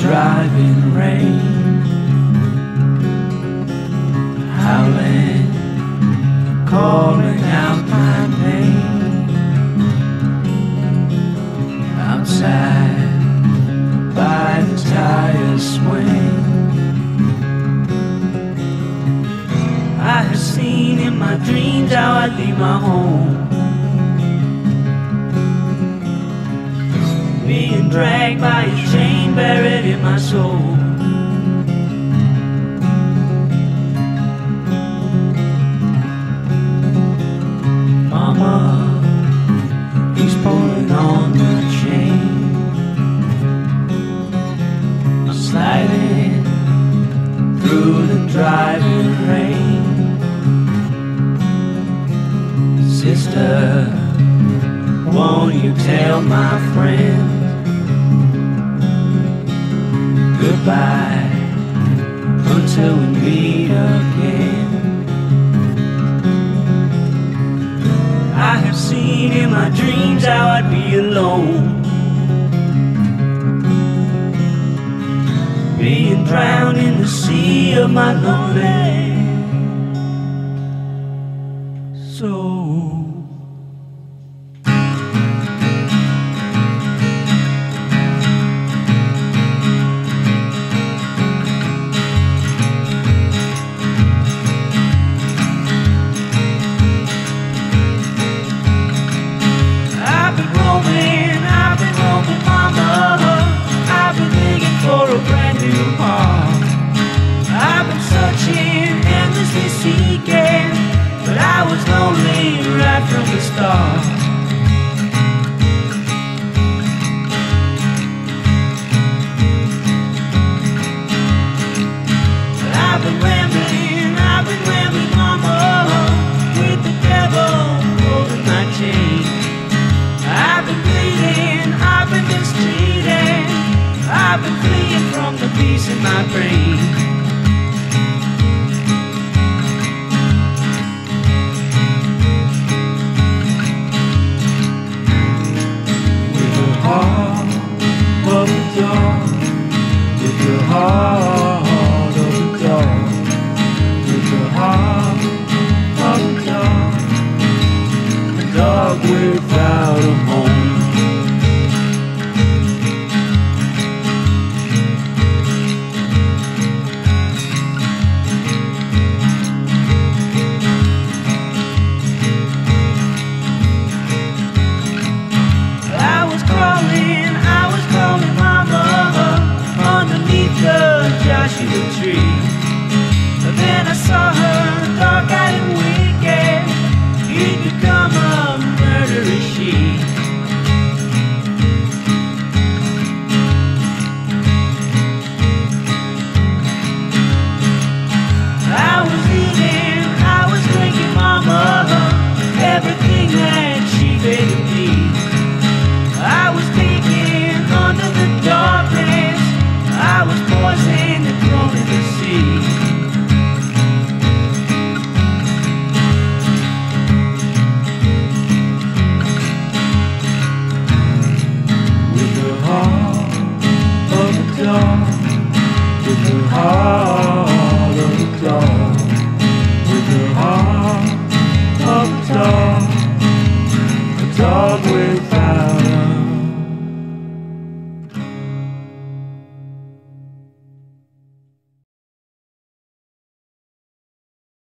driving rain, howling, calling out my name. Outside by the tire swing, I have seen in my dreams how I leave my home, being dragged by a chain buried in my soul. Mama, he's pulling on the chain. I'm sliding through the driving rain. Sister, won't you tell my friend goodbye until we meet again? I have seen in my dreams how I'd be alone, being drowned in the sea of my lonely soul. I've been roaming, mama. I've been digging for a brand new heart. I've been searching, endlessly seeking, but I was lonely right from the start. I've been rambling, mama, with the devil holding my chain. I've been bleeding, I've been mistreated, I've been fleeing from the peace in my brain. With the heart of a dog, with the heart of a dog, with the heart of a dog without a home. I was crawling, mama, underneath the Joshua tree. And then I saw her, dark-eyed and wicked. He'd become a murderous she. I was eating, I was drinking, mama, everything that she didn't need. I was taken under the darkness, I was poisoned and thrown in the sea. With the heart of a dog, with the heart